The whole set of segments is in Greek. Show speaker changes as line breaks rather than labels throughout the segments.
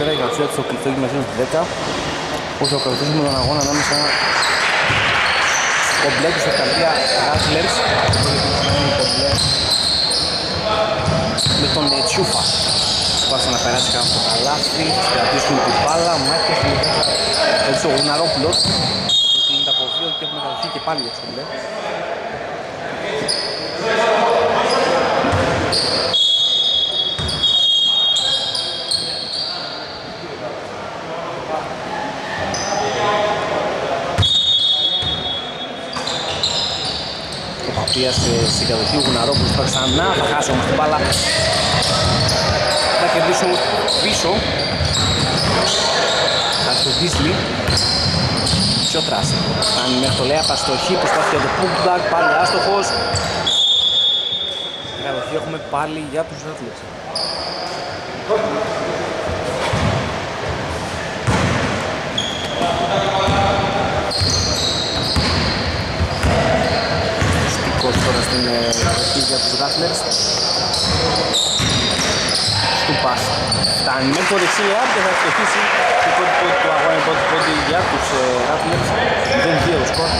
πέρα η κατουσία του στο κλειστό γυμνασίου του 10. Όσο ακολουθήσουμε τον αγώνα ανάμεσα κομπλέ και στο Καρδία Rattlers με τον Τσιούφα. Πάσα να περάσει κάτω στο καλάθι, κρατήσουν την μπάλα, μάχες έτσι ο Γουναρόπουλος που κλείνει από δύο και έχουμε καταρχεί και πάλι για τους κομπλέ. Παπίας στην κατοχή, ο Γουναρόπουλος τώρα ξανά, θα χάσει όμως την μπάλα. Θα κερδίσω πίσω. Θα στο Ντίσλι. Σιώτρας. Φτάνει μέχρι το Λέα, παστοχή, προσπάθει για το Πούγκντακ, πάλι άστοχος. Στην κατοχή έχουμε πάλι για τους Rattlers. Τώρα στην κατοχή για τους Rattlers. Στούπας φτάνει μέχρι το δεξί λεάπ και θα ευστοχίσει το πρώτο πόντι του αγώνα, πρώτο πόντι για τους Rattlers. 0-2 το σκορ.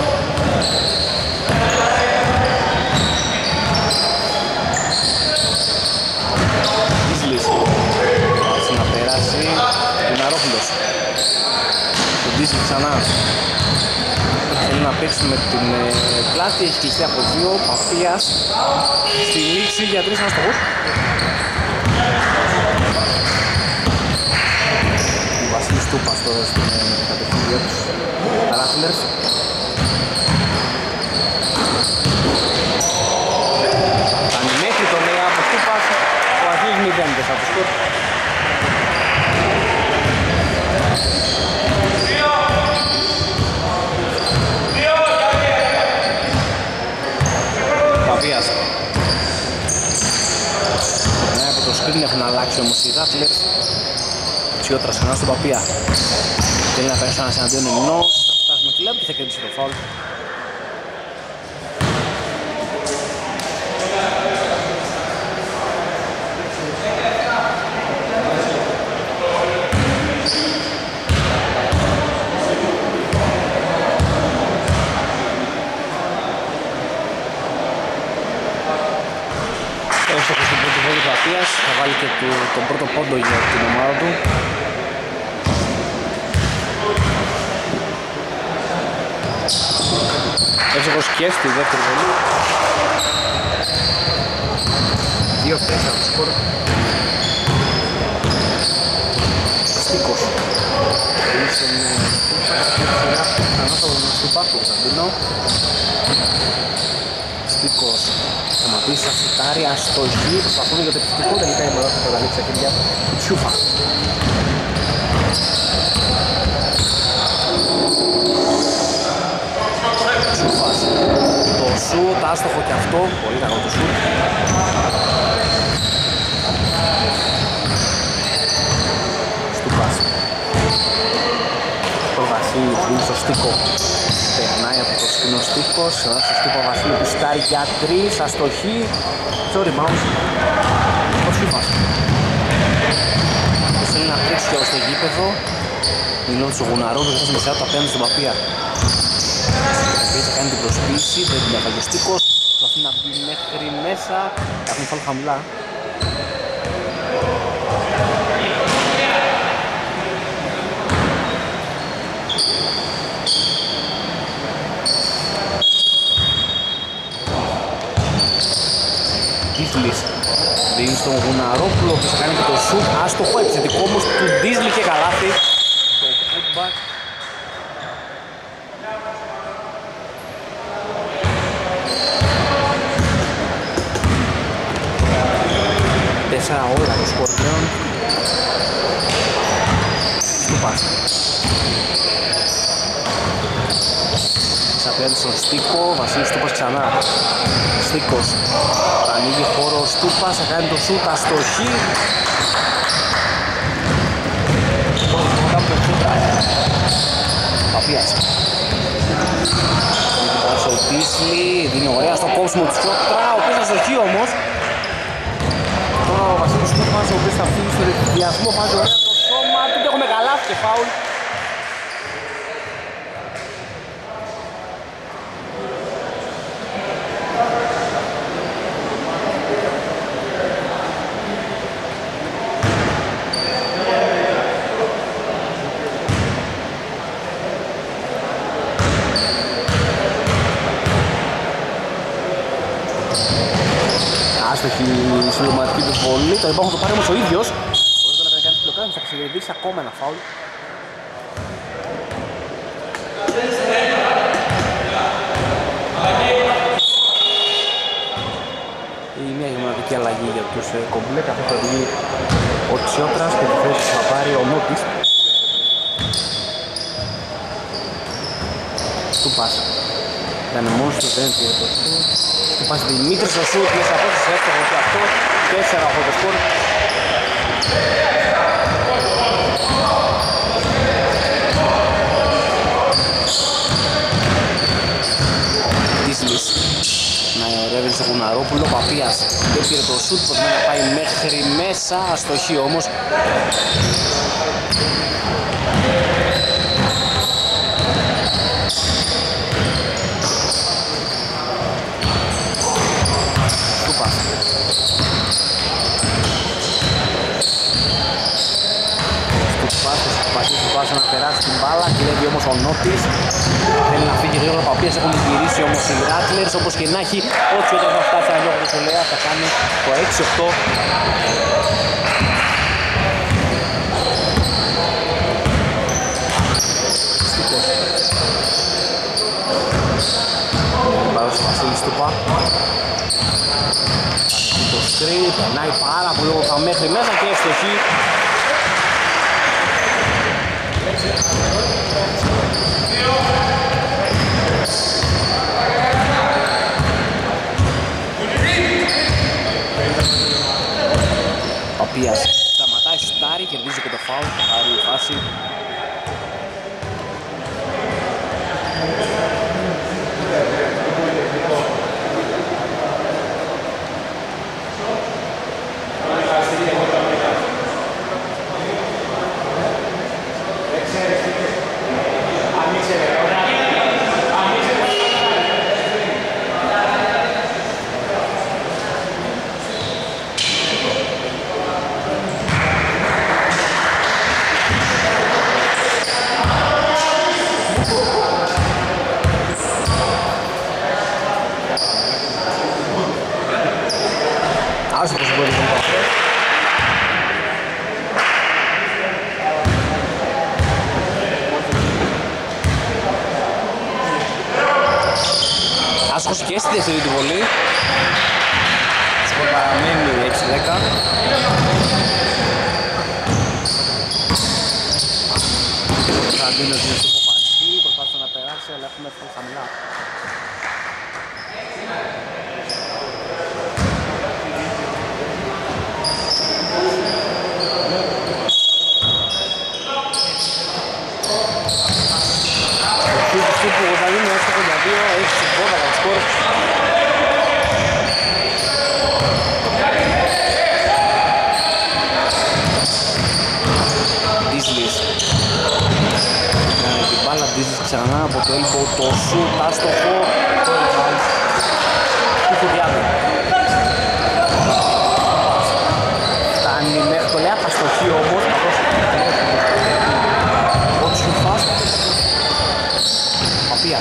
Ντίσλις θα να περάσει Γουναρόπουλος. Το Ντίσλις ξανά θέλει να παίξει με την πλάτη, έχει κλειστεί από δύο. Παπίας στη λήξη για 3 αστοχούς. Ο Βασίλης Τούπας τώρα στην κατοχή για τους Rattlers. Κάνει μέχρι το νέα από Τούπας, ο Βασίλης 0-4 από το σκορ. Παπίας. Ναι, από το screen έχουν αλλάξει όμως οι Rattlers. Τσιώτρας ξανά στον Παπία. Θέλει να παίξει ένας εναντίον ενός. Θα φτάσει με κλαμπ και θα κερδίσει το φάουλ. Θα βάλει και τον πρώτο πόντο για την ομάδα του. Εύσοχος και στη δεύτερη βολή. 2-4 το σκορ. Στίκος. Ήσουν ανάθω στον Πάκο Κωνσταντίνο. Στίκος. Σταματήσει στα σουτάρια, αστοχή, προσπαθούν για το επιθετικό, τελικά η μπαλά θα καταλήξει στα χέρια του Τσιούφα. Τσιούφας, το σουτ, άστοχο και αυτό, πολύ καλό το σουτ. Στούπας. Το Βασίλης δίνει στο Στίκο. Περνάει από το σκηνό Στίκος, στο Στίκο Βασίλη που στάρει για 3, αστοχή. Το rebound, ο Στούπας. Θέλει να τρέξει και στο γήπεδο. Μιλώνει στο Γουναρόπουλο και θα μεσαία του απέναντι στον Παπία. Θα κάνει την προσποίηση, δεν την έφαγε ο Στίκος. Προσπαθεί να μπει μέχρι μέσα, έχουν φάλει χαμηλά. Ντίσλις δίνει στον Γουναρόπουλο που θα κάνει και το σουτ, άστοχο, επιθετικό όμως του Ντίσλι και καλάθι. Το putback. Τέσσερα όλα το σκορ πλέον. Στούπας. Απέναντι στον Στίκο, Βασίλης Στούπας ξανά. Στίκος, ανοίγει χώρο ο Στούπας, θα κάνει το σούτ, αστοχή. Παπίας. Ο Ντίσλι, δίνει ωραία στο κόψιμο του Σιώτρα, ο οποίος αστοχή όμως. Τώρα ο Βασίλης Στούπας, ο οποίος θα φύγει στο διασμό, βάζει ωραία το σούτ. φάουλ. Άστοχη η συμπληρωματική του βολή, το ρebound το πάρει όμως ο ίδιος. Όσο δεν έκανε κανείς πλοκράνη, θα ξεκινήσει ακόμα ένα φάουλ. Η μια γεμματική αλλαγή για τους κομπλέ, καθώς θα βγει ο Τσιότρας και τη θέση θα πάρει ο Νότης. Του πάσα. Ήταν μόνος του, δεν πήρε το σουτ. Του πάσα Δημήτρης ο σουτ, μέσα από τους εύκολο και αυτό. 4 από το σκορ. Τίσλης να ρεύει στο Κουναρόπουλο, Παπίας δεν πήρε το σουτ, προτιμά να πάει μέχρι μέσα, αστοχή όμως. Πάσα να περάσει την μπάλα, κλέβει όμως ο Νότης. Θέλει να φύγει γρήγορα, τα οποία έχουν γυρίσει όμως οι Rattlers. Όπως και να έχει, ό,τι όταν θα φτάσει ένα λόγο του Σολέα θα κάνει το 6-8. Πάω στο Βασίλη Στούπα. Το σκριν, περνάει πάρα πολύ όμορφα μέχρι μέσα και ευστοχή. Παπίας σταματάει, σουτάρει, κερδίζει και το φάουλ, πάρει η φάση. Άσχος μπορεί να είναι αυτό. Άσχος και στη δεύτερη του βολή. Σκορ παραμένει 6-10. Ο Κωνσταντίνος είναι στο Βασίλη, προσπάθησε να περάσει αλλά έχουμε έρθει χαμηλά. Που ο Κωνσταντίνος εύστοχο για 2, έχει συμφώνα τα σκορ. Ντίσλης κάνει την μπάλα, Ντίσλης ξανά από το έλπο, το σουτ, άστοχο, το rebound του Κουδιάδη. Φτάνει μέχρι το Λεάπ, αστοχή όμως, καθώς ο Τσιουφάς Παπίας.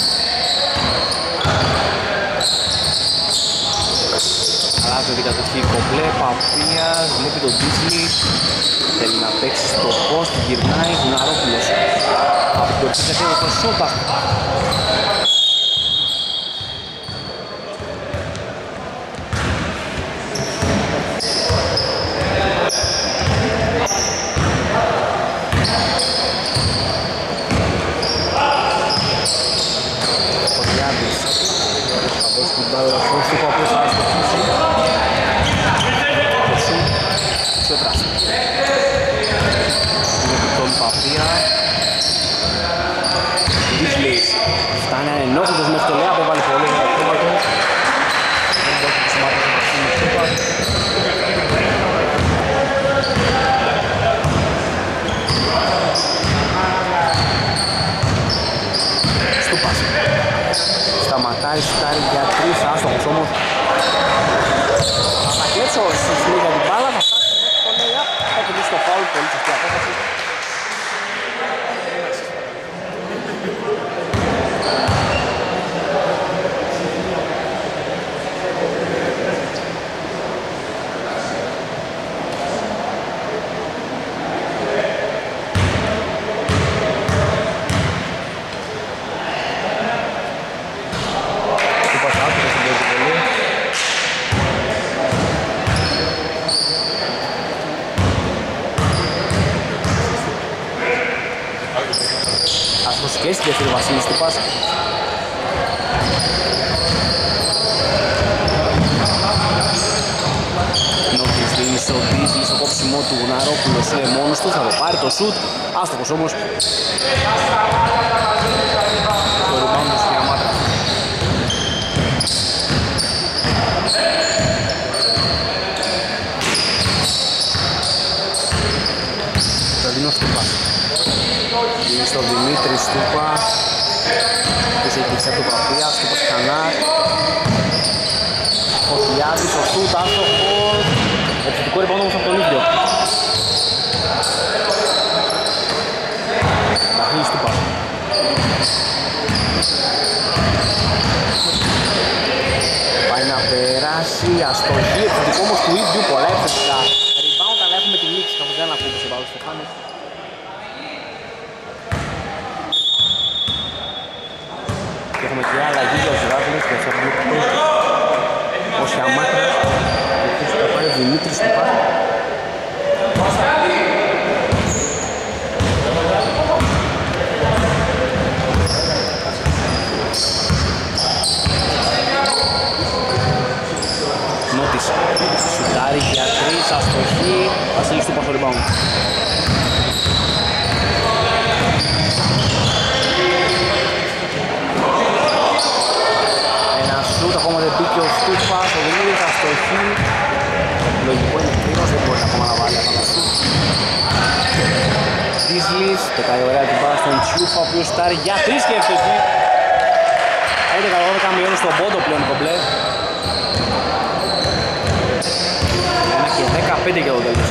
Αλλάζει την κατοχή κομπλέ, Παπίας, βλέπει τον Ντίσλη. Θέλει να παίξει στο post, γυρνάει, Γουναρόπουλος. Από την κορυφή κατέβει το σούτα. Παπία. Ντίσλης και στη δεύτερη Βασίλης Τούπας. Νότης δίνει στο Ντίζλι, στο κόψιμο του Γουναρόπουλος, είναι μόνος του, θα το πάρει το σουτ, άστοχος όμως. Το rebound του Σιαμάτρα. Θα δίνω Στούπας. Δίνει στον Δημήτρη Στούπα. Πες έχει κλειστά του Παπία, Στούπας ξανά. Ο Χιλιάδης, ο σουτ, άστοχος. Επιθετικό rebound όμως από τον ίδιο. Βασίλης Στούπας. Πάει να περάσει, αστοχή, επιθετικό όμως του ίδιου, πολλά επιθετικά. Rebound, αλλά έχουμε τη λήξη, καθώς δεν ακούγησε πάνω στο Στεφάνος. Και έχουμε και αλλαγή για τους Ράζονες και θα πούμε ο Σιαμάτρας, ο οποίος θα πάρει ο Δημήτρης Στούπας. Νότης, σουτάρει για τρεις, αστοχή, Βασίλης Στούπας στο rebound. Ένα σουτ, ακόμα δεν μπήκε ο Στούπας, ο Δημήτρης, αστοχή. Λογικό είναι κρίνος, δεν μπορεί ακόμα να βάλει αυτά τα σουτ. Ντίζλις, πετάει ωραία την μπάλα στον Τσιούφα, ο οποίος σουτάρει για τρεις και ευτυχή. 11-12 μειώνει στον πόντο πλέον κομπλέ. 1 και 15 για το τέλος.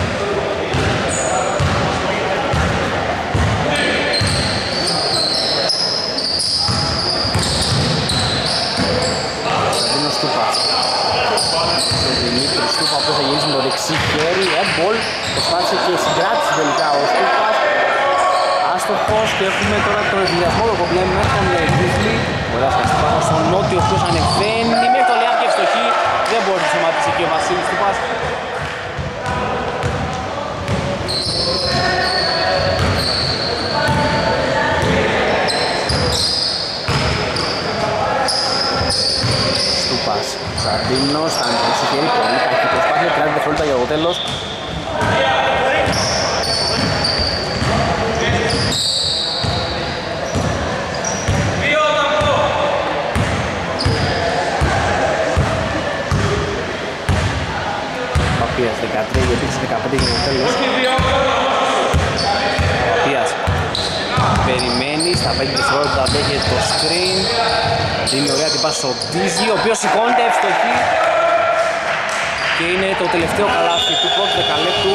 Κωνσταντίνος Στούπας. Ο Δημήτρης Στούπα που θα γυρίσει με το δεξί χέρι. Έμπολ, προσπάθησε και συγκράτησε τελικά ο Στούπας. Άστοχος και έχουμε τώρα τον ενθουσιασμό του κομπλέ με τον Ντίζλι. Ωραία σκαστή πάνω στον Νότιο, ο οποίος ανεβαίνει μέχρι το Λεάκ και ευστοχή. Δεν μπορεί να σταματήσει και ο Βασίλης Στούπας. Στούπας, Κωνσταντίνος, θα ανοίξει χέρι, πολύ κακή προσπάθεια, 30 δευτερόλεπτα για το τέλος. Παπίας 13, επίσης 15 για το τέλος. Παπίας περιμένει, στα 5 δευτερόλεπτα δέχεται το screen. Δίνει ωραία την πάση στο Ντίζλι, ο οποίος σηκώνεται ευστοχή. Και είναι το τελευταίο καλάθι του πρώτου δεκαλέπτου.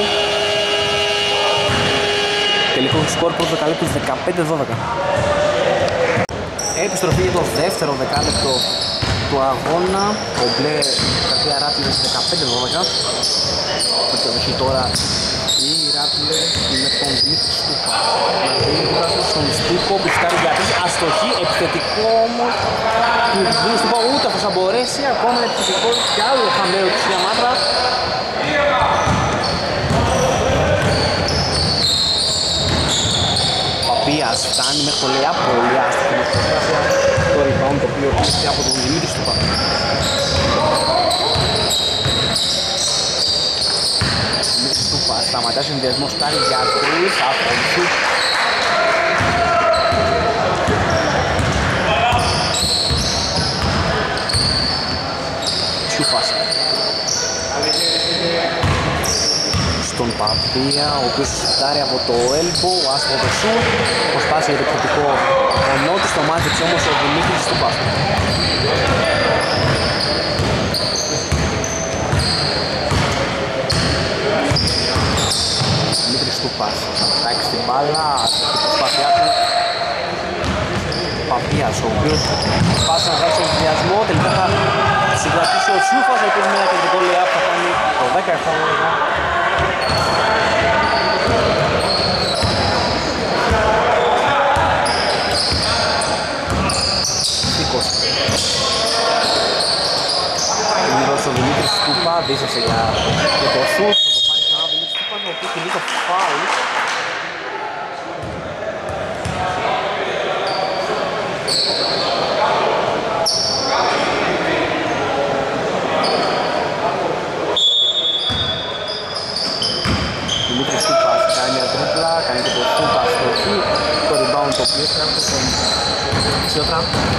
Τελικό σκορ πρώτου δεκαλέπτου 15-12. Επιστροφή για το δεύτερο δεκάλεπτο του αγώνα. Ο μπλε καρδιά Ράτλερς 15-12. Έχει τώρα η Ράτλερς με τον Δημήτρη Στούπα. Να δίνει τώρα στον Στούπο που φτάνει για τρεις, αστοχή, επιθετικό όμως του Δημήτρη Στούπα, ούτε αυτός θα μπορέσει, ακόμα επιθετικό και άλλο χαμέο του Σιαμάτρα. Παπίας φτάνει μέχρι το Λεά, πολύ άστοχη προσπάθεια, το rebound το οποίο πήρε από τον Δημήτρη Στούπα. Δημήτρη Στούπα σταματάει συνδυασμό, στάρει για τρεις, άστοχη σουτ. Τσιούφας στον Παπία, ο οποίος σουτάρει από το elbow, άστοχο το σουτ, προσπάθησε για το επιθετικό ο Νότης, το μάθηξε όμως ο Δημήτρης Στούπας. Δημήτρης Στούπας θα τάξει την μπάλα, την προσπάθειά του. Παπίας, ο οποίος πάσει να βγάλει στον συνδυασμό, τελικά θα συγκρατήσει ο Τσιούφας, ο οποίος με ένα κεντρικό layup θα κάνει το 17-12. Είναι εδώ στο Δημήτρης Στούπα, δίσασε για το σουτ, θα το πάρει ξανά ο Δημήτρης Στούπα, ο οποίος κινεί το φάουλ. Δημήτρης Στούπας κάνει μια τρίπλα, κάνει και το Στούπα στο εκεί. Το rebound το οποίο έφτιαξε στον Τσιότρα.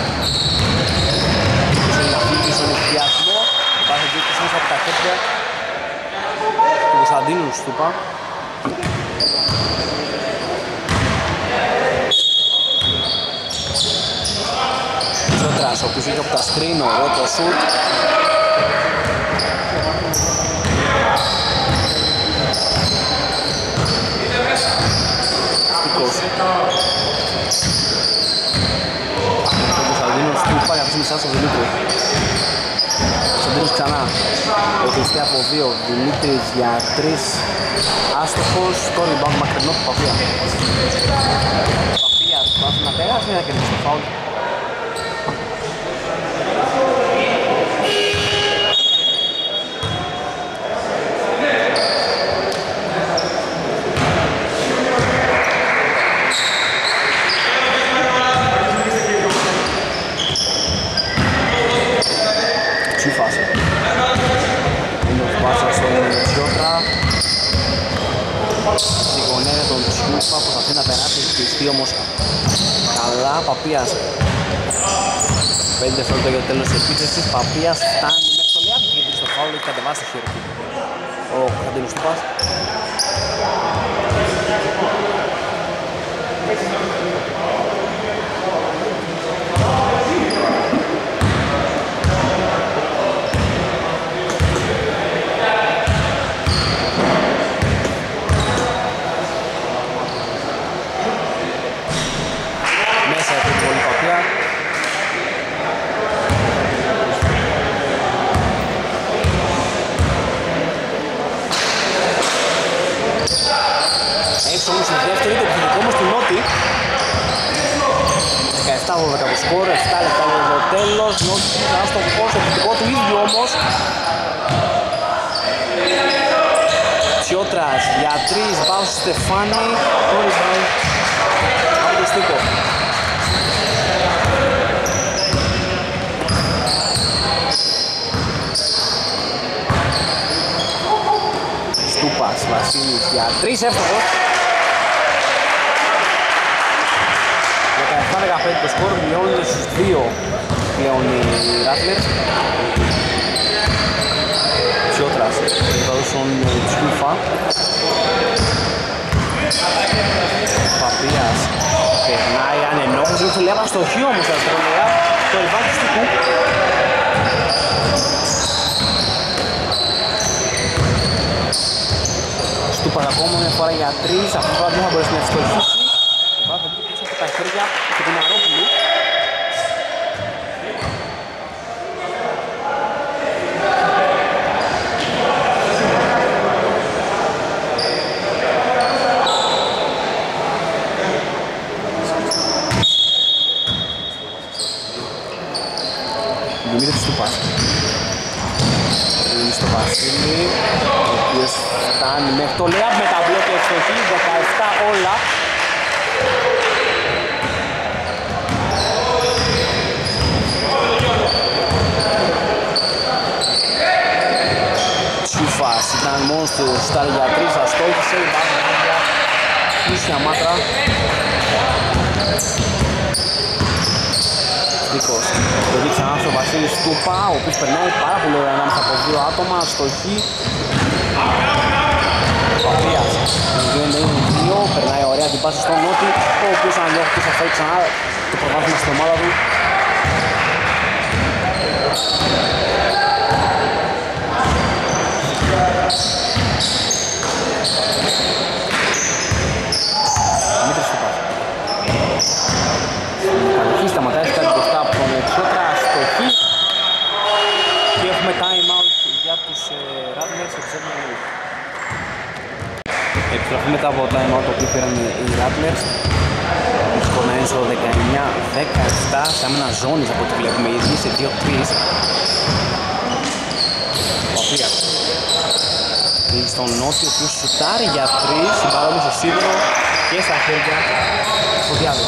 Θέλει να φύγει στον ευκαιασμό. Υπάρχει και μέσα από τα χέρια του Κωνσταντίνου Στούπα. Τσιότρας, ο οποίος είχε από τα screen, ωραίο το shoot. Ο Κωνσταντίνος Στούπα για αυτή στο Δημήτρη. Κωνσταντίνος ξανά. Εκλειστεί από 2. Δημήτρης για 3. Άστοχος. Το rebound μακρινό του Παπία. Παπίας πάθει να πέρασε να κερδίσει το φάουλ. Τσούφας. Είναι ο Πάσα στον Τσιότρα. Στη γωνία τον Τσούφα προσπαθεί να περάσει, κλειστεί όμως καλά. Παπίας 5 δευτερόλεπτα για το τέλος της επίθεσης. Παπίας φτάνει μέχρι το Λιάδη και γυρίζει στο φάουλ, έχει κατεβάσει το χέρι του ο Κωνσταντίνος Στούπας. Όμως η δεύτερη, το επιθετικό όμως του Νότι 17-12 το σκορ, 7 λεπτά για το τέλος. Νότι είναι στο φως, επιθετικό του ίδιου όμως. Τσιότρας για 3, πάω στο Στεφάνι. Χωρίς μπάλ από το Στίκο. Στούπας, Βασίλης για 3, εύστοχος. 17-15 το σκορ, μειώνεται στους 2 πλέον οι Rattlers. Τσιότρας, εδώ στον Τσούφα. Παπίας, περνάει ανενόχος, ήθελε έβαλε στο χείο όμως τα αστρολέα, το εβάζει του Στικού. Στούπας ακόμα μια φορά για 3, αυτή τη φορά δεν θα μπορέσει να ευστοχίσει. Τα χέρια και την Αρόπουλου. Δημήτρης Στούπας. Είναι στο Βασίλη, ο οποίος φτάνει μέχρι το Λεάμπ με τα μπλόκια ευστοχή, 17 όλα. Τσούφας ήταν μόνος του, στάρει για 3, αστόχησε, υπάρχει για πλούσια μάτρα. Δίκος, το δείξει ξανά στο Βασίλη Στούπα, ο οποίος περνάει πάρα πολύ ωραία ανάμεσα από 2 άτομα, αστοχή. Παπίας, είναι 2, περνάει ωραία την πάση στον Νότι, ο οποίος αν διώχει θα φέρει ξανά το προβάθμα στην ομάδα του. Δημήτρης Στούπας. Η κατοχή σταματάει κάτι μπροστά από τον Τσιότρα, αστοχή. Και έχουμε time out για τους Rattlers. Επιστροφή μετά από το time out το οποίο πήραν οι Rattlers. Ο σκορ να είναι στο 19-17, σε άμενα ζώνης από ό,τι βλέπουμε ήδη, σε 2-3. Παπίας. Στον Νότι, ο οποίος σουτάρει για 3, συμπαρόμει στο σίδερο και στα χέρια στο Διάδο.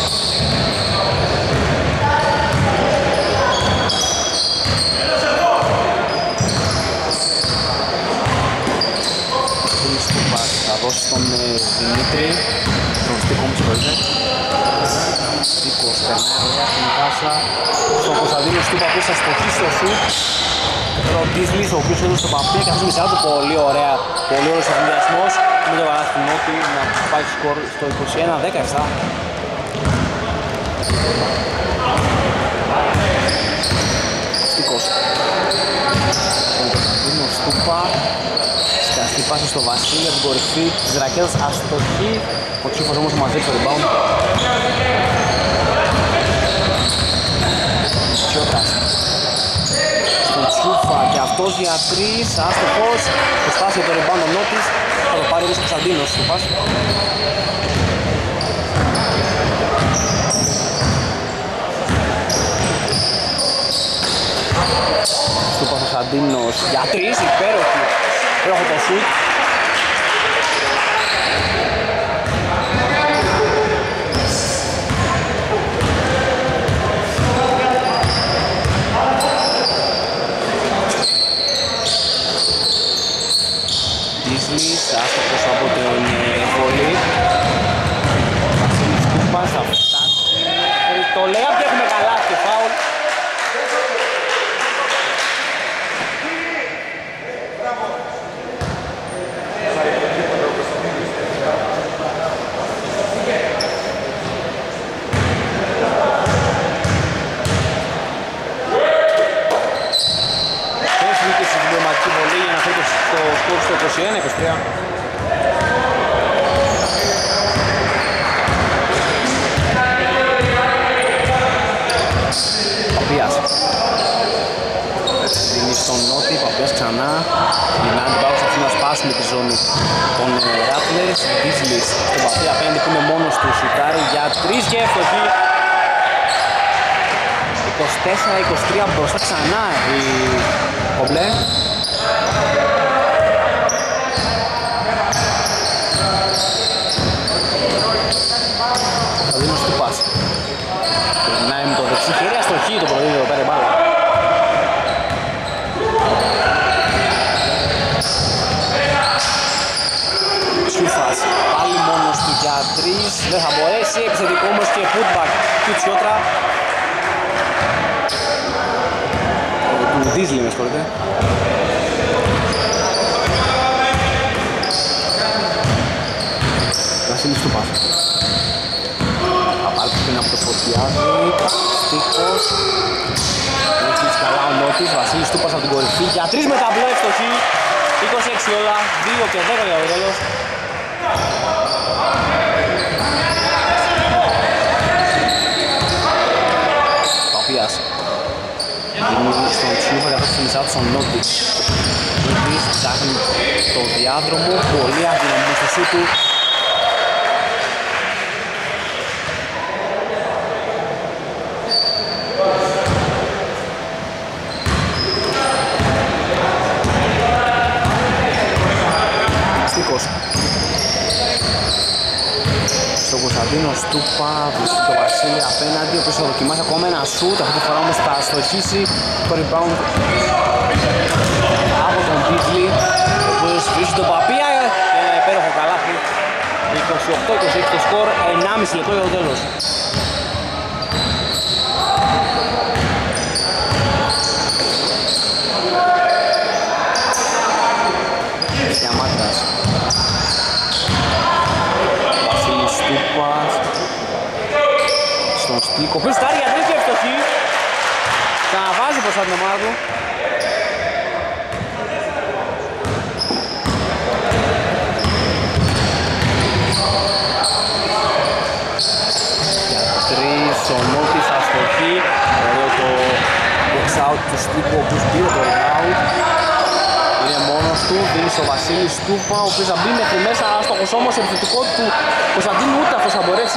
Θα δώσει στον Δημήτρη, στον Στίκο μου συγχωρείτε. Στίκος περνάει ωραία στην πάσα στον Κωνσταντίνο Στούπα που θα στοχίσει στο σουτ. Ο Ντίσλης ο οποίος έδωσε στο Παπί καθώς μισά του πολύ ωραία, πολύ ωραίος συνδυασμός με το καλάθι του Νότι να πάει σκορ στο 21-17. Στίκος τον Κωνσταντίνο Στούπα, σκαστή πάσα στο Βασίλη από την κορυφή της ρακέτας, αστοχή. Ο Τσούφας όμως μαζέψει το rebound. Τσιώτας στον Τσούφα και αυτός για τρεις, άστοχος. Προσπάθησε το rebound ο Νότης, θα το πάρει όμως ο Κωνσταντίνος Στούπας. Στούπας ο Κωνσταντίνος για τρεις, υπέροχη. Έχω το σουτ. Ντίσλης, άστοχος από την βολή. Βασίλης Στούπας θα φτάσει. Το λέει και έχουμε καλά και φάουλ. Στο 21-23. Παπίας δίνει στον Νότι, Παπίας ξανά γυρνάει την πάω να σπάσουν τη ζώνη των Rattlers. Ντίσλης στον Παπία απέναντι που είναι μόνος του, σουτάρει για 3 και εύστοχη. 24-23 μπροστά ξανά η Κομπλέ. Θα δίνω Στούπας. Περνάει με το δεξί χέρι, αστοχή το προδίδει εδώ πέρα η μπάλα. Στούπας, πάλι μόνος του για 3, δεν θα μπορέσει, επιθετικό όμως και putback του Τσιότρα. Του Ντίσλη με συγχωρείτε. Βασίλης Στούπας. Απάλπιστην από το Φωτιάδη, Στίκος. Έχεις καλά ο Νότης, Βασίλης Στούπας από την κορυφή για 3 με ταμπλό ευστοχή. 26 όλα, 2 και 10 για το τέλος. Παπίας. Γυρνίζει στον Τσιούβα καθώς στη μισά του στον Νότη. Νότης ψάχνει το διάδρομο, πολύ αδυναμή στο σου του. Στίκος στον Κωνσταντίνο Στούπα, βρίσκει το Βασίλη απέναντι, ο οποίος θα δοκιμάσει ακόμα ένα σουτ, αυτή τη φορά όμως θα στοχίσει το rebound από τον Ντίσλη, ο οποίος βρίσκει τον Παπία και ένα υπέροχο καλάθι. 28-26 το σκορ, 1,5 λεπτό για το τέλος. Διαμάτρας. Βασίλης Στούπας στον Στίκο, ο οποίος στάρει για τρίτη ευστοχή. Ξαναβάζει μπροστά την ομάδα του. Για 3 ο Νότης αστοχή. Ωραίο το box out του Στίκου, ο οποίος πήρε το rebound. Είναι μόνος του, δίνει στο Βασίλη Στούπα, ο οποίος θα μπει μέχρι μέσα, άστοχος όμως, επιθετικό του Κωνσταντίνου, ούτε αυτός θα μπορέσει.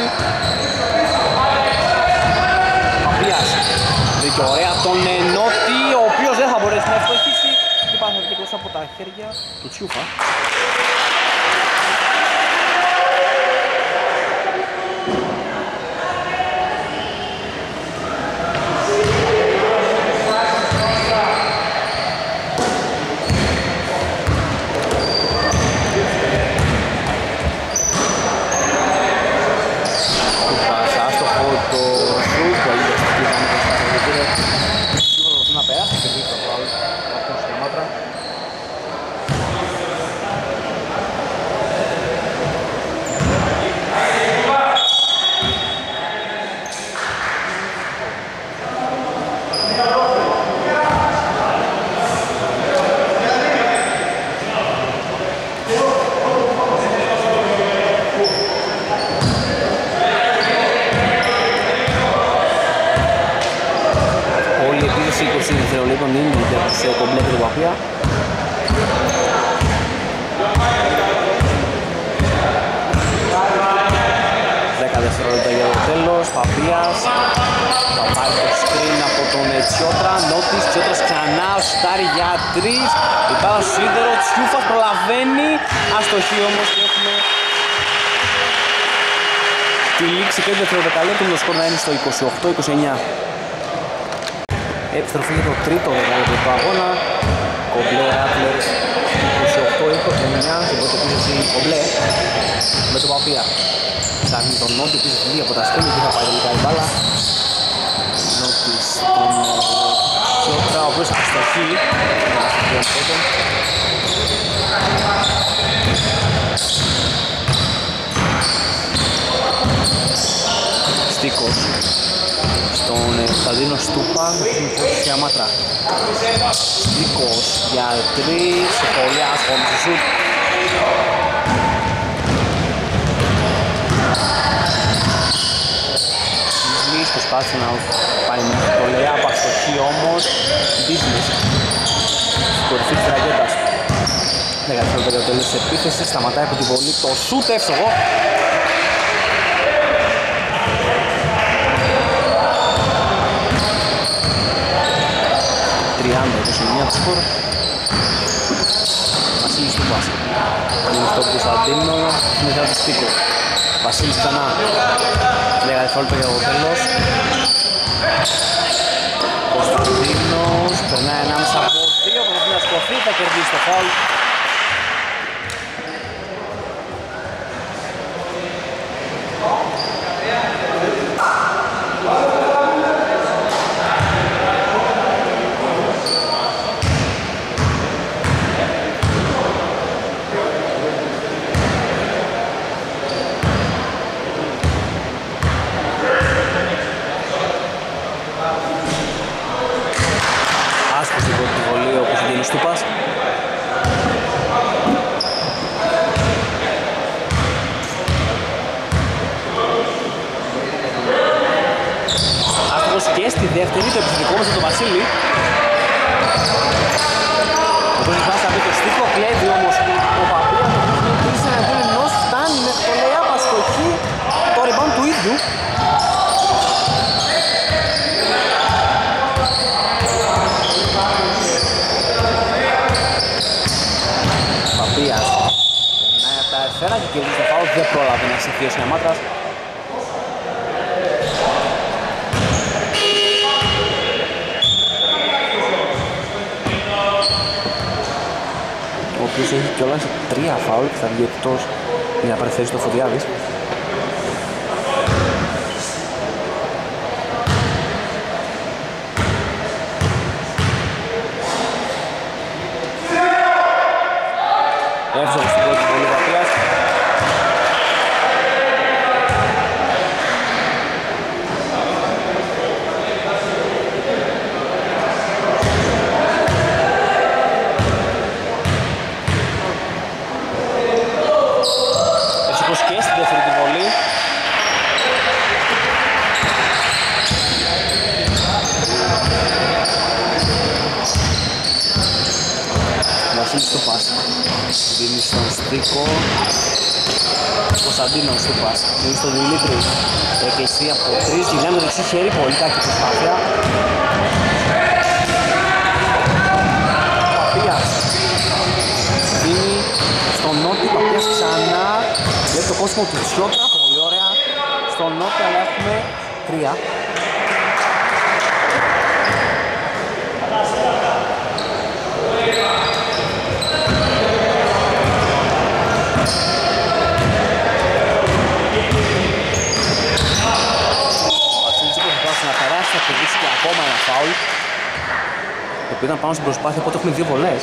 Παπίας, βρήκε ωραία τον Νότη, ο οποίος δεν θα μπορέσει να ευστοχίσει και πάει θα από τα χέρια του Τσιούφα. Τσιότρα, Νότης, Τσιότρας ξανά, σουτάρει για 3. Η μπάλα στο σίδερο, Τσιούφας προλαβαίνει, αστοχή όμως και έχουμε τη λήξη 5 δευτερολεπτών, το σκορ να είναι στο 28-29. Επιστροφή για το τρίτο δεκάλεπτο του αγώνα. Κομπλέ Άτλερ 28-29, στην πρώτη επίθεση Κομπλέ με τον Παπία. Ψάχνει τον Νότι, επίσης βγει από τα σκέλη και θα πάει τελικά η μπάλα. Νότης τον Τσιότρα, ο οποίος αστοχεί. Στίκος στον Κωνσταντίνο Στούπα και Αμάτρα. Στίκος για 3, πολύ άσχολο στο σουτ. Ντίσλης προσπάθησε να πάει μέχρι το Λεάπ, αστοχή όμως. Ντίσλης κορυφή της ρακέτας. 10 δευτερόλεπτα τέλος της επίθεσης, σταματάει από τη βολή το σουτ εύστοχο. 30-29 το σκορ. Βασίλης Τούπας. Είναι αυτό που Κωνσταντίνο, είναι μετά του Στίκο. Βασίλης ξανά. 10 δευτερόλεπτα για το τέλος. Κωνσταντίνος, περνάει 1,5 από 2, προσπαθεί να σκοθεί, θα κερδίσει το φάουλ. Στούπας. Άστοχος και στη δεύτερη, το επιθετικό μας από τον Βασίλη. Ο οποίος βάζει να μπει το Στίκο, κλέβει όμως ο Παπίας, ο οποίος κλείσει εναντίον ενός, φτάνει μέχρι το Λεάπ, αστοχή, το rebound του ίδιου. Παπίας περνάει από τα ευθέρα και κερδίζει το φάουλ, δεν πρόλαβε να ξεφύγει ο Σιναμάτρας. Ο οποίος έχει κιόλας 3 φάουλ και θα βγει εκτός για να παρεθέσει το Φωτιάδης. Εύσοχος στην πρώτη βολή Παπίας. Εύσοχος και στην δεύτερη τη βολή. Βασίλης Τούπας δίνει στον Στίκο. Κωνσταντίνος Τούπας δίνει στον Δημήτρη. Εκκλησία από 3, γυρνάει με το δεξί χέρι, πολύ κακή προσπάθεια. Παπίας δίνει στον Νότι, Παπίας ξανά. Βλέπει το κόσμο του Τσιότρα, πολύ ωραία. Στον Νότι αλλά έχουμε 3. Να περάσει, θα κερδίσει και ακόμα ένα φάουλ. Το οποίο ήταν πάνω στην προσπάθεια, οπότε έχουμε 2 βολές.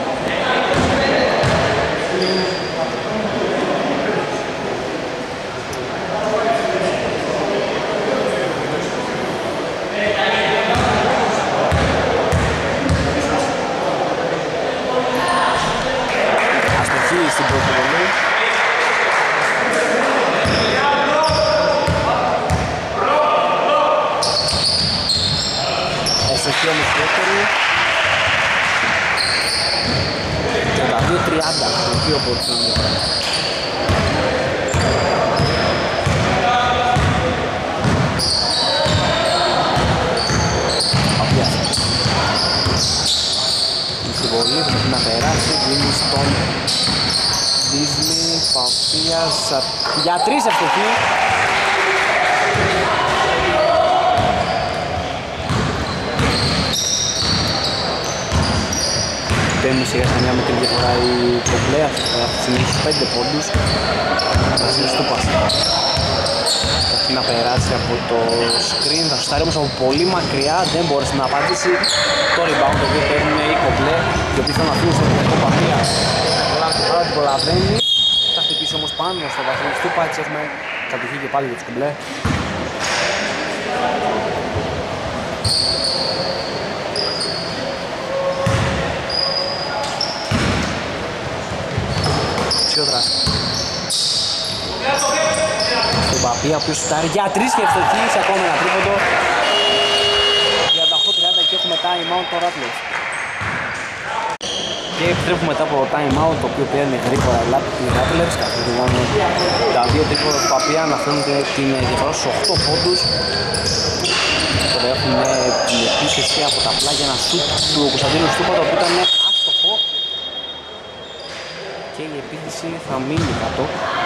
Αστοχή στην πρώτη βολή. Αστοχή όμως δεύτερη. 32-30, το οποίο από την Παπίας. Παπίας για 3 ευτυχή. Μπαίνουν σιγά σιγά με την διαφορά η κομπλέ, αυτή τη στιγμή στους 5 πόντους. Βασίλης Τούπας έχει να περάσει από το screen, θα σουτάρει όμως από πολύ μακριά, δεν μπόρεσε να απαντήσει. Το rebound το οποίο παίρνουν οι κομπλέ, οι οποίοι θέλουν να φύγουν στο τελικό Παπία. Τώρα την προλαβαίνει, θα χτυπήσει όμως πάνω στο Βασίλης Τούπα, έτσι έχουμε κατοχή και πάλι για τους κομπλέ. Τσιόδρας στον Παπία, ο οποίος σουτάρει για 3 και ευστοχή σε ακόμα ένα τρίποντο. 38-30 και έχουμε time out το Rattlers. Και επιστρέφουμε μετά από το time out, το οποίο παίρνει γρήγορα οι Rattlers, καθώς δηλαδή τα δύο τρίποντα του Παπία να φέρουν την διαφορά στους 8 πόντους. Τώρα έχουμε την επίθεση από τα πλάγια, ένα σουτ του Κωνσταντίνου Στούπα, το οποίο ήταν άστοχο. Και η επίθεση θα μείνει κάτω.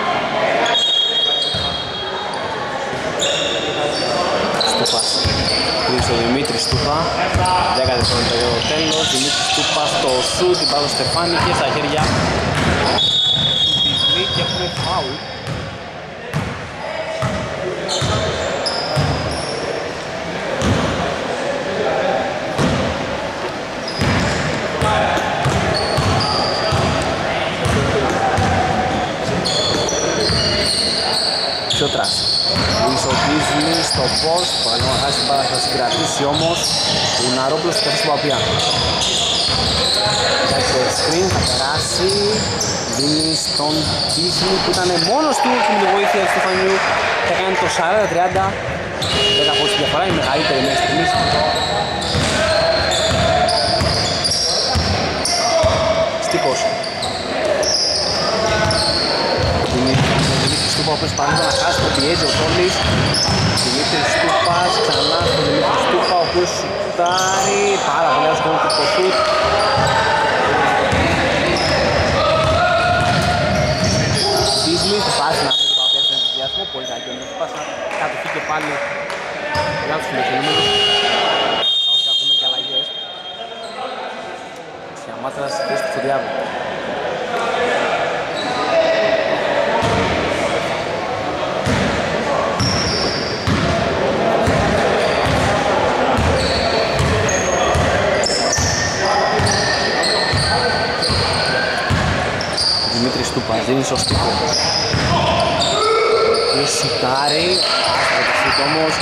Στούπας πριν στο Δημήτρη Στούπα, 10 δευτερόλεπτα για το τέλος. Δημήτρη Στούπα στο σουτ, την πάει στο Στεφάνη και στα χέρια του Μπισλή και έχουμε φάουλ. Τσιότρας Λουίς ο Μπίσλι στο post, παραλίγο να χάσει πάρα θα συγκρατήσει όμως ο Ουναρόπουλος στο κεφί του Παπία. Εντάξει το screen, θα περάσει, δίνει στον Μπίσλι που ήταν μόνος του και με τη βοήθεια του Στεφανιού θα κάνει το 40-30. Δεν θα πω στη διαφορά, είναι μεγαλύτερη μέχρι στιγμής. Στύπος Στούπα, ο οποίος παρέχει να χάσει, το πιέζει ο Τόλης. Δημήτρης Στούπας, ξανά στον Δημήτρη Στούπα, ο οποίος σουτάρει πάρα πολύ άσχολο το σουτ. Μπίσλι, θα πάσει να βρει το Παπία στον ενθουσιασμό, πολύ κακή όμως Στούπας, κατοχή και πάλι για τους φιλοξενούμενους. Όσοι έχουμε και αλλαγές. Σιαμάτρα στη θέση του Φουριάδου. Δημήτρης Στούπας δίνει στο Στύπο και σουτάρει άστρα το σουτ όμως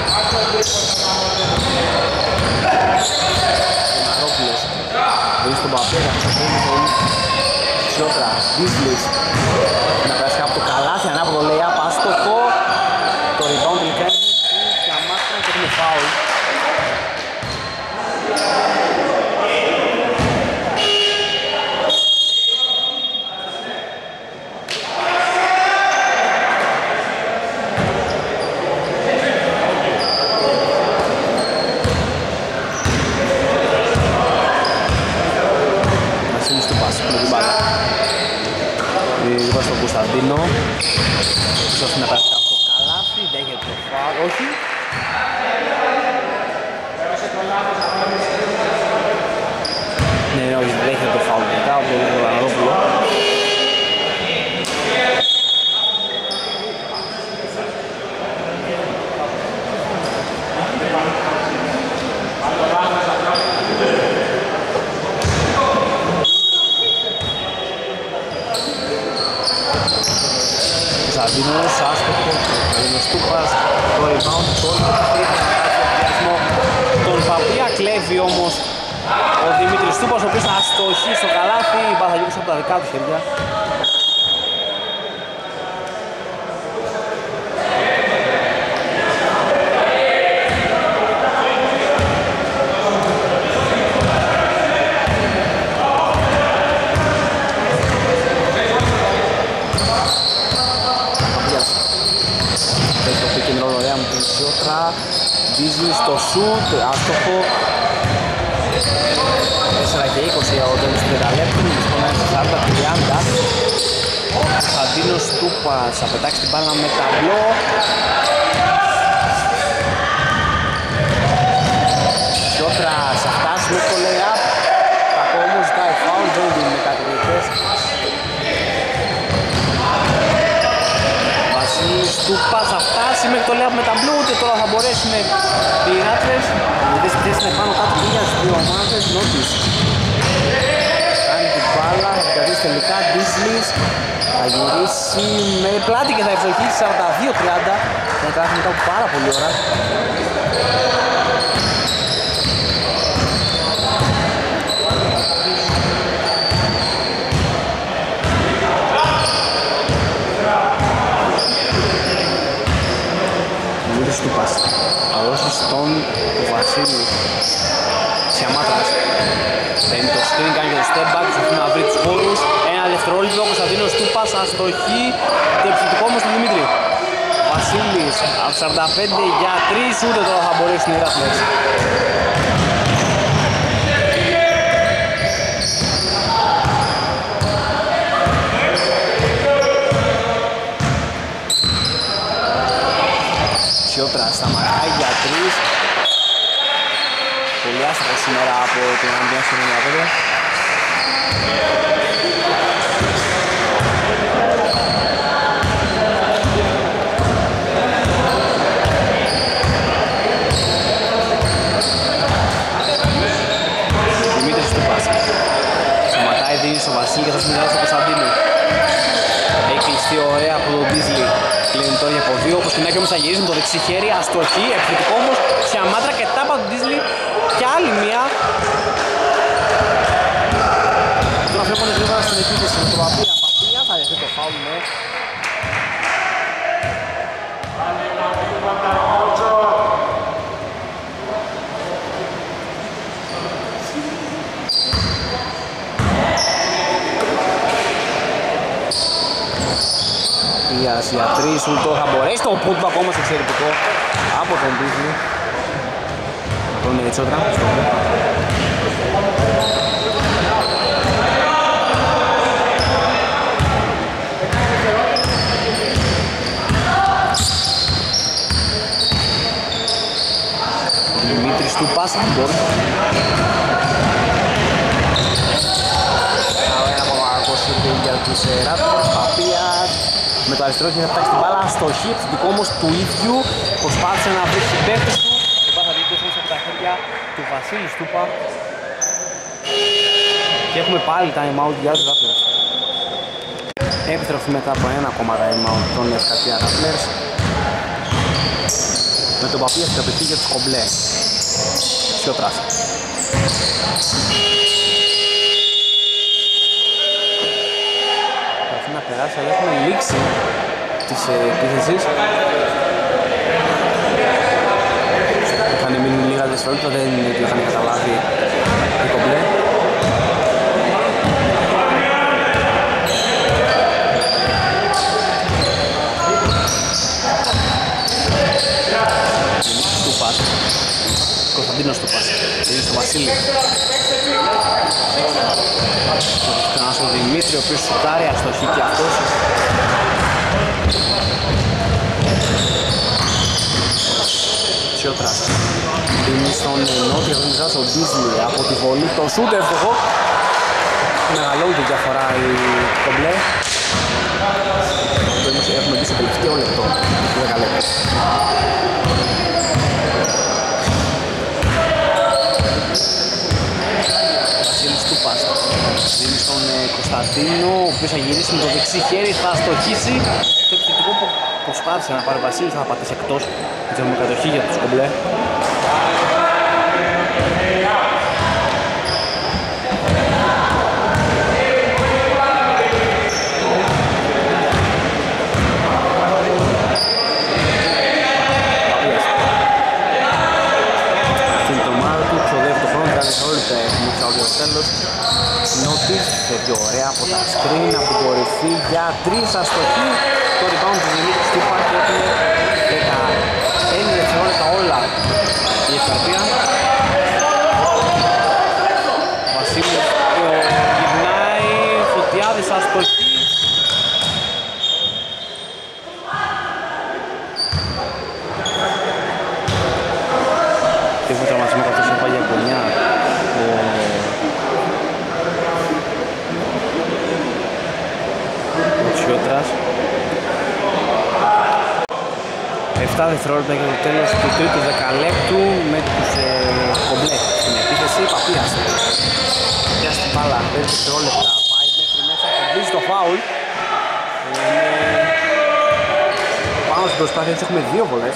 ο Ναρόπουλος δίνει στον Παπέρα στο δίνει τον Τσιότρα Μπίσλης να περάσει από το καλάθι ανάποδο lay-up άστοχο το rebound τελικά είναι στη Αμάστρα και έχουμε φάουλ. Στον Κωνσταντίνο ίσως να περάσει από το καλάθι, δέχεται το φάουλ, όχι ναι, όχι, δέχεται το φάουλ μετά από τον Αναδόπουλο. Κωνσταντίνος, άστοχο, ο Στούπας, το rebound, το όλο το πιασμό τον Παπία, κλέβει όμως ο Δημήτρης Στούπας, ο οποίος θα αστοχεί στο καλάθι, η μπάλα θα γύρω από τα δικά του χέρια. Μπίσλι στο σουτ, άστοχο 4 και 20 ο Τόνις του δεκαλέπτου, βρισκόμενα σε 40-30. Κωνσταντίνος Τούπας θα πετάξει την μπάλα με ταμπλό. Σιώτρας θα φτάσει μέχρι το lay-up. Κακό όμως ζητάει φάουλ, δεν δίνουν κάτι διετές. Βασίλης Τούπας θα φτάσει μέχρι το lay-up με ταμπλό και τώρα θα μπορέσουν οι Rattlers. Οι θέσεις είναι πάνω κάτω για τις δύο ομάδες. Νότις κάνει την μπάλα, θα την κρατήσει τελικά. Ντίσλης θα γυρίσει με πλάτη και θα ευστοχίσει 42-30. Θα τράβει μετά από πάρα πολλή ώρα. Μίλης του Πας. Θα δώσει στον Βασίλη Σιαμάτρας. Παίρνει το screen, κάνει και το step back, θα να βρει τους χώρους. Ένα δευτερόλεπτο, ο Κωνσταντίνος Τούπας αστοχή. Το επιθετικό όμως του Δημήτρη. Βασίλης από 45 για 3, ούτε τώρα θα μπορέσουν οι Rattlers. Σιώτρας σταματάει για 3. Πολύ άστοχα σήμερα από την Αντία στο 95. Δημήτρης Τούπας σταματάει, δίνει στο Βασίλη και θα συνδυάσει στο Κωνσταντίνο. Έχει κλειστεί ωραία από τον Ντίσλι. Κλείνει τώρα από 2, όπως την όμως θα γυρίσει με το δεξί χέρι, αστοχή, επιθετικό όμως, Σιαμάτρα και τάπα του Ντίσλι και άλλη μία. Τώρα βλέπουμε γρήγορα στην επίθεση με το Παπία, θα δεχτεί το φάουλ, ναι. Για 3, ούτε θα μπορέσει το putback όμως εξαιρετικό από τον Ντίσλι. Τον Τσότρα. Δημήτρης Τούπας, μπορεί. Ένα από μακρός για τους Rattlers, Παπίας. Με το αριστερό χέρι θα φτάξει την μπάλα, αστοχή, επιθετικό όμως του ίδιου. Προσπάθησε να βρει την παίκτης του. Και πάει θα διεκδικήσει από τα χέρια του Βασίλη Τούπα. Και έχουμε πάλι time out για τους Rattlers. Επιστροφή μετά από ένα ακόμα time out των Ευκατία Rattlers. Με τον Παπία στην κατοχή για τους κομπλέ. Σιώτρας. Να περάσει, αλλά έχουμε λήξει της επίθεσης. Είχαν μείνει λίγα δευτερόλεπτα, δεν είναι ότι είχαν καταλάβει η κομπλέ. Τούπας, Κωνσταντίνος Τούπας, είναι στο Βασίλη. Ξανά στον Δημήτρη, ο οποίος σουτάρει, αστοχή και αυτός. Σιώτρας δίνει στον Νότιο, δεν στον Ντίσλι από τη βολή. Το σούτ εύστοχο. Μεγαλώνει τη διαφορά η κομπλέ. Έχουμε μπει στο τελευταίο λεπτό, 10 λεπτό. Βασίλης Τούπας δίνει στον Κωνσταντίνο, ο οποίος θα γυρίσει με το δεξί χέρι, θα αστοχίσει. Το επιθετικό που προσπάθησε να πάρει ο Βασίλης θα πατήσει εκτός. Έτσι έχουμε κατοχή για τους κομπλέ. Νότις, φεύγει ωραία από τα screen, από την κορυφή για 3 αστοχή. Το rebound του Δημήτρης Τούπα και έχουν 15 δευτερόλεπτα όλα η Ευκαρπία. Βασίλης γυρνάει, Φωτιάδης αστοχή. Πιότρας. 7 δευτερόλεπτα για το τέλος του τρίτου δεκαλέπτου με τους κομπλέ στην επίθεση. Παπίας πιάσει την μπάλα, 5 δευτερόλεπτα, πάει μέχρι μέσα, κομπλίζει το φάουλ. Πάνω στην προσπάθεια έτσι έχουμε 2 βολές.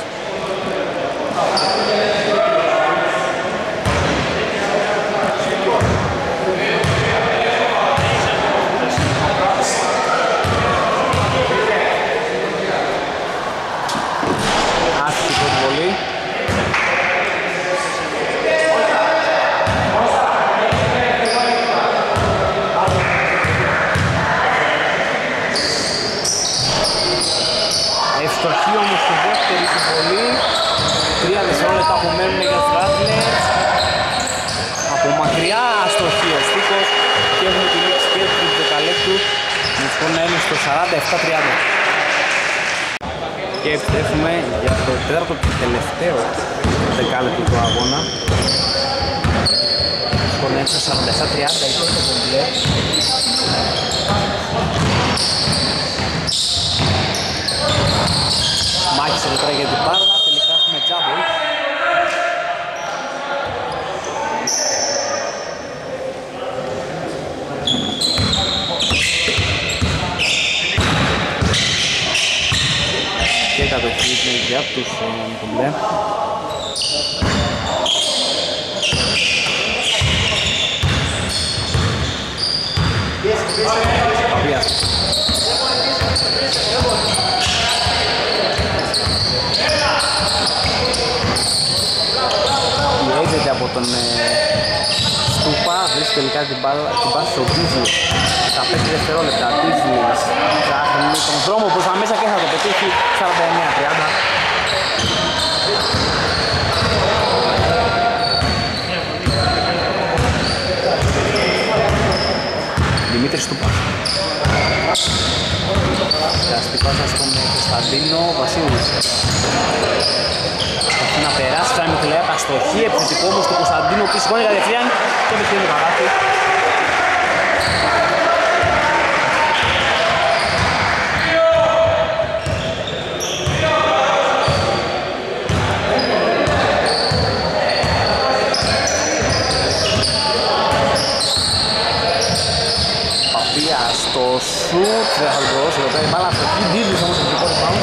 Ευστοχή όμως στη δεύτερη συμβολή. 3 δευτερόλεπτα απομένουν για τους Rattlers. Από μακριά αστοχή ο Στίκος και έχουμε τη λήξη και του δεκαλέπτου με σκορ να είναι στο 47-30. Και επιστρέφουμε για το τέταρτο και τελευταίο δεκάλεπτο του αγώνα. Σκορ να είναι στο 47-30 υπό το κομπλέ. Μάχησε εδώ πέρα για την μπάλα, τελικά έχουμε τζάμπολ. Και κατοχή είναι για τους κομπλέ. Παπίας. Πιέζεται από τον Στούπα, βρίσκει τελικά την πάση στο Ντίζλι. Στα 5 δευτερόλεπτα, Ντίζλι ψάχνει τον δρόμο προς τα μέσα και θα το πετύχει. 49-30. Δημήτρης Στούπας. Πιαστή πάσα στον Κωνσταντίνο Βασίλης. Προσπαθεί να περάσει, φτάνει με τηλεάτα αστοχή, επιθετικό όμως του Κωνσταντίνου που σηκώνει κατευθείαν και με χέρι το καλάθι. Παπίας στο σουτ, δεν θα το μπορούσε εδώ πέρα, η μπάλα αστοχή, Ντίζλης όμως το δικό rebound.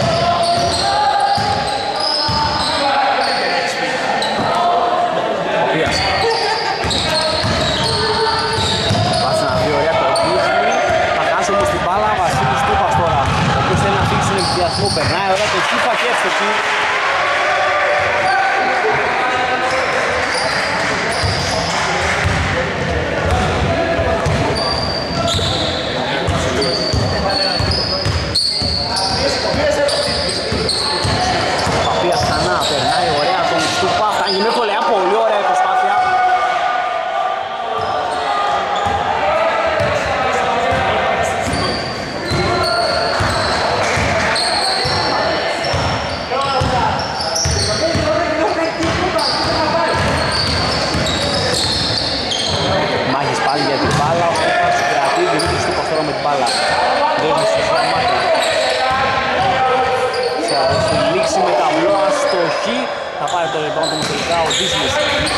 Πάση να δει ωραία το Ντίζλη, θα χάσει όμως την μπάλα, Βασίλης Στούπας τώρα, ο οποίος θέλει να φύγει στον ενθουσιασμό, περνάει ωραία το χύφα και εύστοχη. Παπίας ξανά, περνάει ωραία τον Στούπα, φτάνει με κολέα, πολύ ωραία η προσπάθεια. Μάχης πάλι για την μπάλα, ο Στούπας κρατεί, Δημήτρης Στούπας τώρα με την μπάλα. Δέχει στο σλαμάτι. Στη λήξη με ταμπλό αστοχή, θα πάρει το rebound όμως τελικά ο Ντίζλης.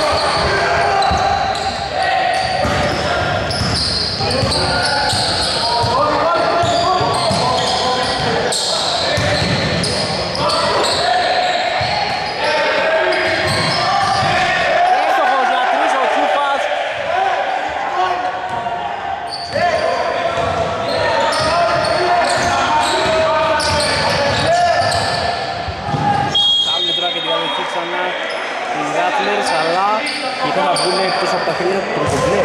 Έστοχος για 3 ο Τσούπας. Κάνουμε τώρα και την κατοχή ξανά οι Rattlers, αλλά και θα βγουν εκτός από τα χέρια του κομπλέ.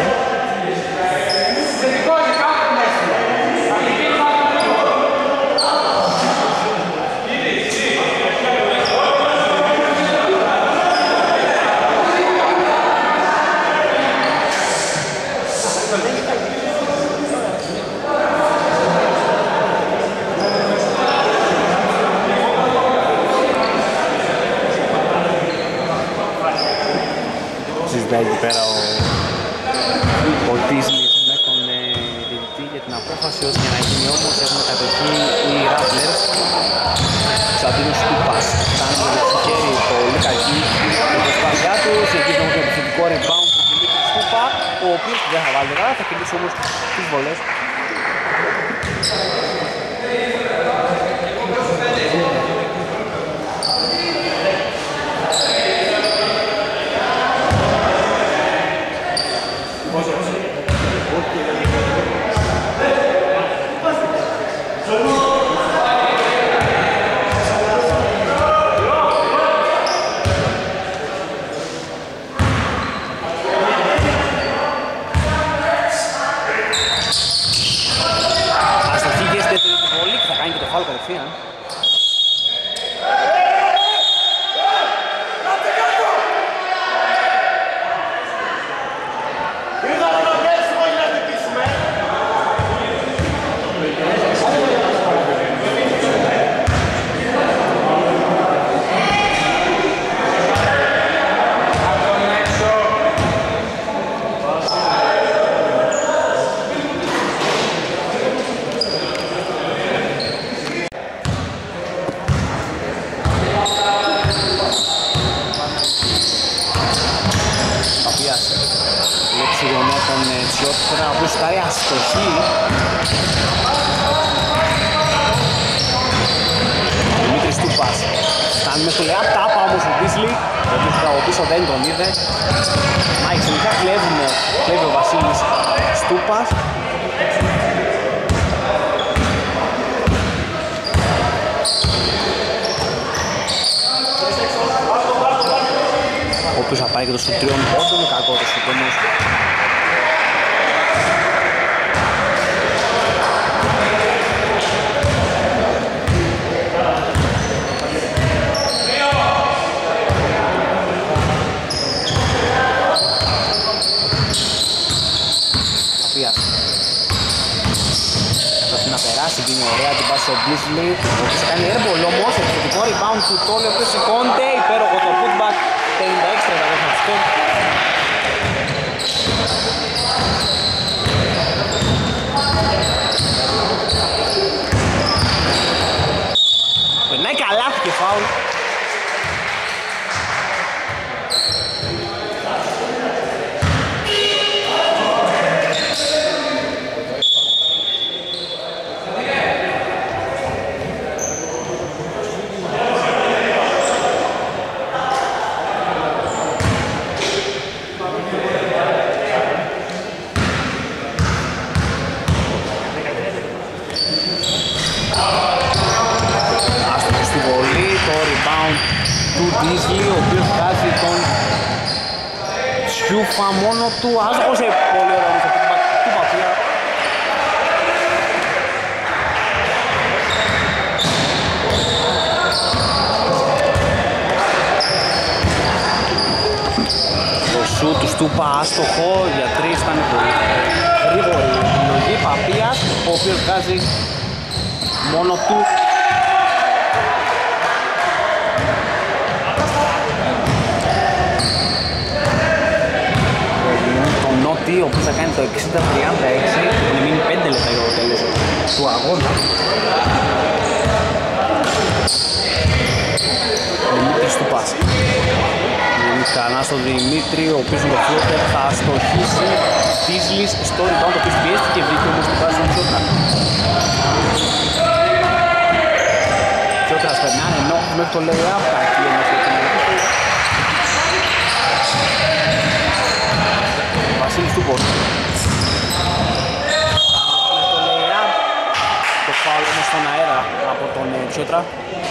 Συζητάει εκεί πέρα ο Ντίζλης με τον διαιτητή για την απόφαση ώστε να στιγμή όμως έχουν κατοχή οι Rattlers. Κωνσταντίνος Στούπας κάνει με το χέρι πολύ κακή η προσπάθειά του. Συνεχίζει όμως το επιθετικό rebound του Δημήτρη Στούπα, ο οποίος δεν θα βάλει καλά, θα κερδίσει όμως τις βολές. κατευθείαν. Δημήτρης Στούπας φτάνει με στο layup, τάπα όμως ο Beasley, ο οποίος από πίσω δεν τον είδε. Μα εξαιρετικά κλέβει ο Βασίλης Στούπας. Ο οποίος θα πάρει και το σουτ 3 πόντων, κακό το σουτ όμως. Είναι ωραία την πάση ο Beasley, ο οποίος κάνει airball όμως, επιθετικό rebound του Τόλι, ο οποίος σηκώνεται, υπέροχο το putback, 56-30 στο σκορ. Περνάει καλάθι και φάουλ. Ο οποίος βγάζει τον Σιούφα μόνο του, άστοχος σε πολύ ωραίο στο του Παπία. Το σου του Στούπα άστοχο για 3, ήταν πολύ γρήγορη επιλογή Παπίας, ο οποίος βγάζει μόνο του. Ο οποίος θα κάνει το 60-36, έχουν μείνει 5 λεπτά για το τέλος του αγώνα. Δημήτρης Στουπάς. Ξανά στον Δημήτρη, ο οποίος με το φλότερ θα στοχίσει Beasley στο rebound, ο οποίος πιέστηκε και βρήκε όμως την πάση του Τσιότρα. Τσιότρας περνάνε ενώ μέχρι το lay-up, κακή όμως το κοινωνικό. Βασίλης Στούπος. Το φάουλ όμως στον αέρα από τον Τσιότρα.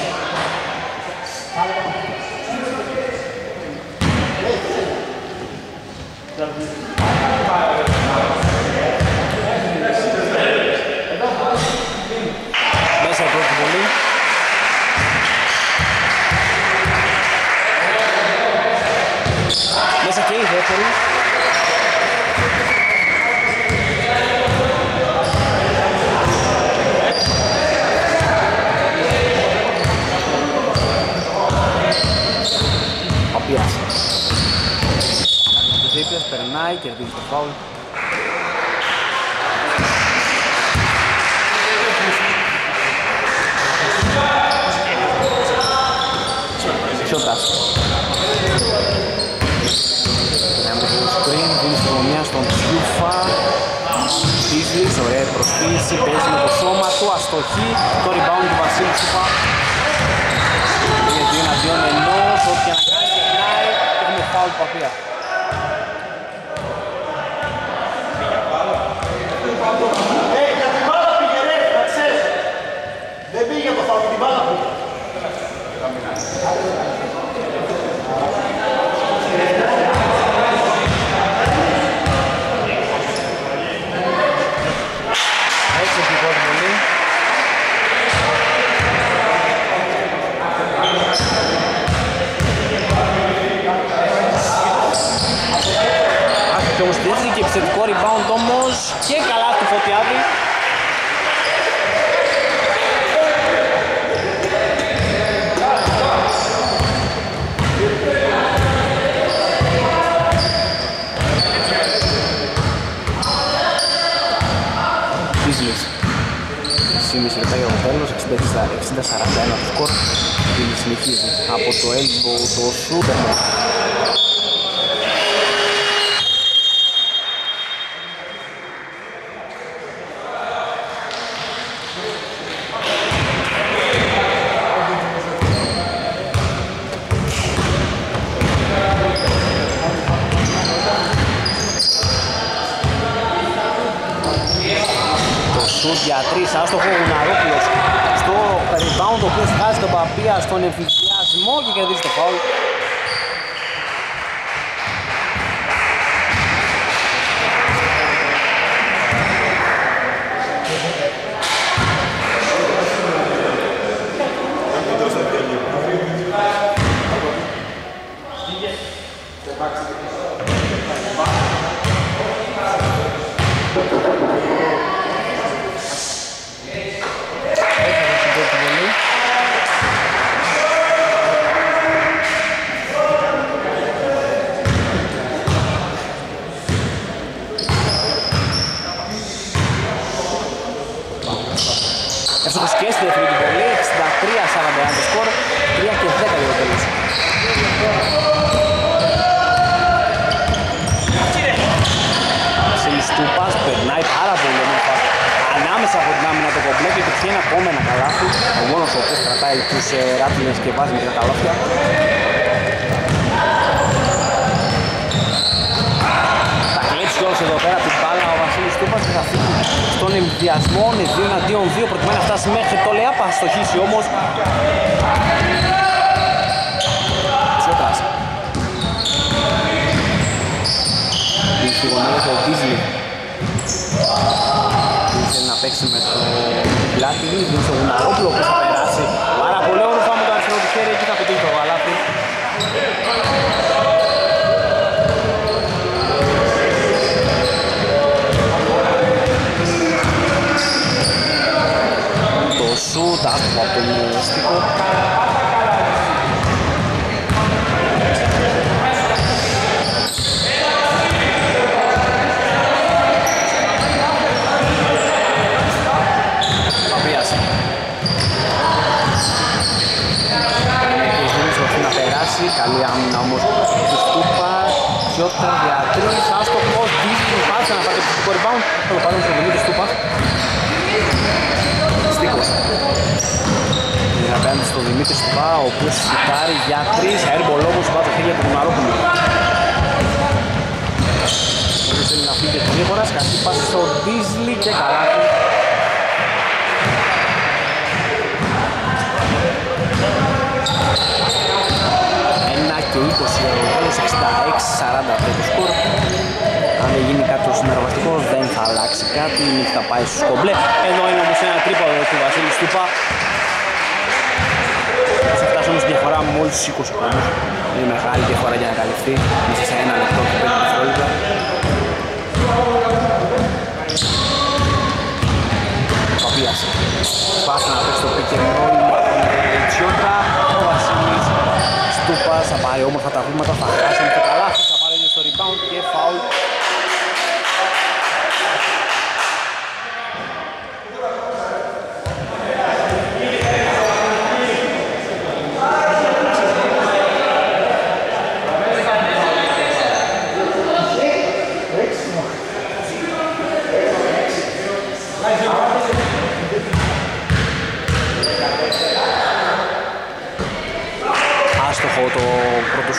Μέσα η πρώτη βολή. Μέσα και η δεύτερη. Περνάει, κερδίζει το φάουλ. επίθεση, παίζει με το σώμα του, αστοχή, το rebound του Βασίλη Στούπα. Είναι 2-2 ενός, ό,τι και να κάνει περνάει, έχουμε φάουλ του Παπία.
Δεν πήγε το φάουλ, την μπάλα πήγε.
Άχθηκε όμως δεύτερη και επιθετικό rebound όμως και καλά του Φωτιάδη. Μπίζλης. Σύμμιση λεπτά για το τέλος, 60-41 το σκορ. Μπίζλης συνεχίζει από το έλμπο το σούπερ. Για 3, άστοχο ο Γουναρόπουλος στο rebound, ο οποίος χάζει τον Παπία στον εμφυσιασμό και κερδίζει το φάουλ. Εύστοχος και στη δεύτερη του βολή, 63-41 το σκορ, 3 και 10 για το τέλος. Βασίλης Στούπας περνάει πάρα πολύ όμορφα ανάμεσα από την άμυνα το κομπλέ και πετυχαίνει ακόμα ένα καλάθι. Ο μόνος ο οποίος κρατάει τους ράτλινες και βάζει μικρά καλάθια. Θα κλέψει κιόλας εδώ πέρα την μπάλα ο Βασίλης Στούπας και θα φύγει στον εμβιασμό. Είναι 2-2, προκειμένου να φτάσει μέχρι το ΛΕΑΠ, θα στοχίσει όμως. Τσιώτας. Είναι στη γωνία του Μπίζλη. Θέλει να παίξει με το πλάτη, δίνει στο Γουναρόπουλο που θα περάσει πάρα πολύ όμορφα με το αριστερό του χέρι, εκεί θα πετύχει το γαλάτι. Το σουτ άστοχο από τον Στίκο. Καλή άμυνα όμως του Στούπα, Τσιώτας για 3, άστοχος, Μπίζλης, πάτησε να πάρει το φυσικό rebound, θα το πάρει στο Δημήτρη Στούπα. Στίκος. Είναι απέναντι στο Δημήτρη Στούπα, ο οποίος σουτάρει για 3, airball όμως πάει το χέρι από τον Αρόπουλο. Δεν θέλει να φύγει και γρήγορα, σκαστή πάση στο Μπίζλη και καλάθι. Και 20 τέλος, 66-40 αυτό το σκορ. Αν δεν γίνει κάποιο συνεργαστικό δεν θα αλλάξει κάτι, η νύχτα θα πάει στους κομπλέ. Εδώ είναι όμως ένα τρίποδο του Βασίλη Στούπα. Θα φτάσει όμως διαφορά μόλις 20 πόντους. Είναι μεγάλη διαφορά για να καλυφθεί μέσα σε ένα λεπτό και 5 δευτερόλεπτα. Παπίας πάσα να παίξει το pick and roll με τον Τσιότα. Ο Βασίλης Στούπας θα πάρει όμορφα τα βήματα, θα χάσει με το καλάθι, θα πάρει στο rebound και foul.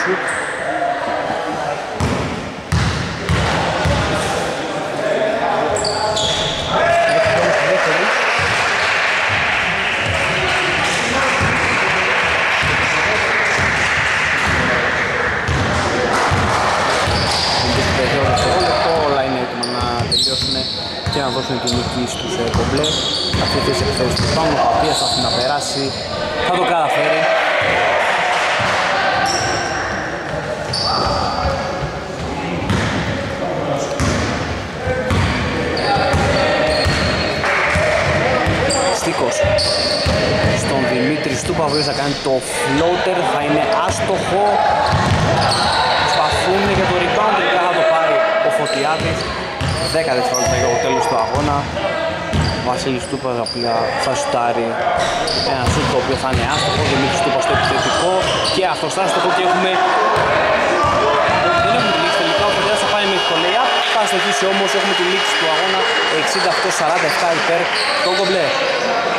σουτ. Όλα είναι έτοιμα να τελειώσουν και να δώσουν τη νίκη στους κομπλέ. Αυτή τη θέση επιθέσεις του πάνω, τα οποία θα να περάσει, θα το καταφέρει. Στίκος στον Δημήτρη Στούπα, ο οποίος θα κάνει το floater, θα είναι άστοχο. Προσπαθούν για το rebound, τελικά θα το πάρει ο Φωτιάδης. 10 δευτερόλεπτα για το τέλος του αγώνα. Ο Βασίλης Στούπας θα σουτάρει ένα σουτ το οποίο θα είναι άστοχο. Ο Δημήτρης Στούπας στο επιθετικό και αυτός άστοχο και έχουμε... Δεν έχουμε τη λήξη τελικά, ο Φωτιάδης θα πάει μέχρι το lay-up. Θα στοχίσει όμως, έχουμε τη λήξη του αγώνα 68-47 υπέρ τον κομπλέ.